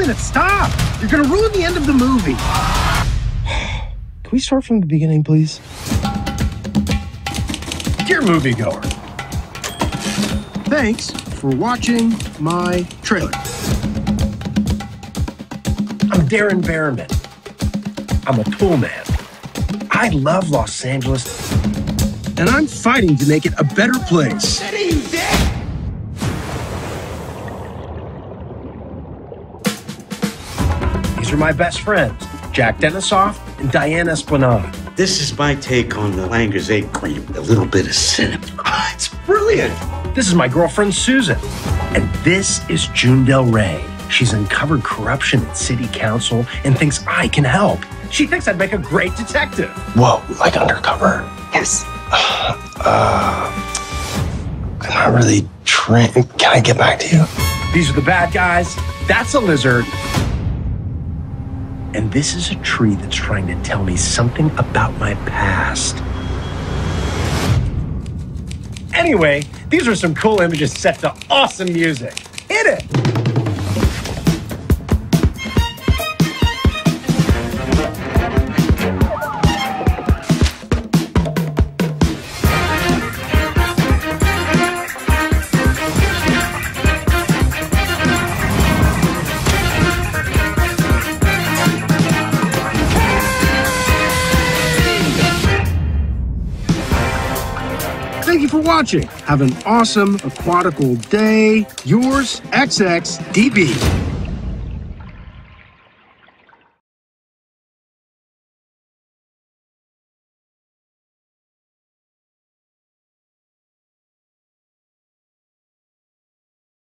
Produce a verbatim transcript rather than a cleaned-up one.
minute, stop! You're gonna ruin the end of the movie. Can we start from the beginning, please? Dear moviegoer, thanks for watching my trailer. I'm Darren Behrman. I'm a tool man. I love Los Angeles, and I'm fighting to make it a better place. These are my best friends, Jack Denisoff and Diane Esplanade. This is my take on the Langer's egg cream. A little bit of cinnamon. Oh, it's brilliant. This is my girlfriend, Susan. And this is June Del Rey. She's uncovered corruption in city council and thinks I can help. She thinks I'd make a great detective. Whoa, like undercover? Yes. Uh, I'm not really trained. Can I get back to you? These are the bad guys. That's a lizard. And this is a tree that's trying to tell me something about my past. Anyway, these are some cool images set to awesome music. Hit it! Thank you for watching. Have an awesome aquatical day. Yours, X X D B.